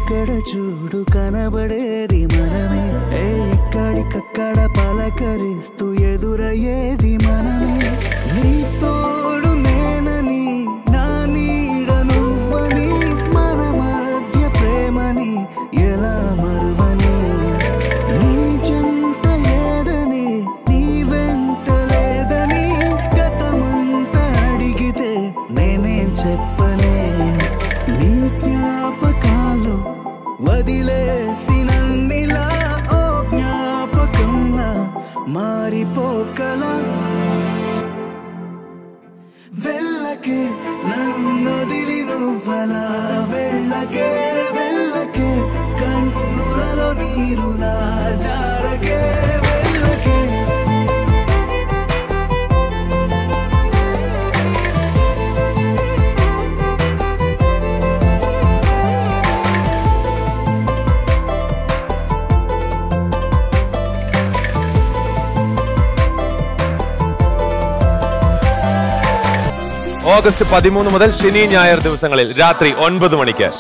ఎక్కడ చూడు కనబడేది మనమే ఎక్కడికక్కడ పలకరిస్తూ ఎదురయ్యేది మనమే నీ తోడు నేనని నా నీడ నువ్వని మన మధ్య ప్రేమని ఎలా మరువని నీ చెంత ఏదని నీ వెంట లేదని గతమంతా అడిగితే నేనేం చెప్పనే నీ జ్ఞాపకాలు వదిలేసినన్నిలా ఓ జ్ఞాపకంలా మారిపోకలా వెళ్ళకే నన్నొదిలి నువ్వలా వెళ్ళకే వెళ్ళకే కన్నులలో నీరులా జారకే వెళ్ళకే ഓഗസ്റ്റ് 13 മുതൽ ശനി ഞായർ ദിവസങ്ങളിൽ രാത്രി 9 മണിക്ക്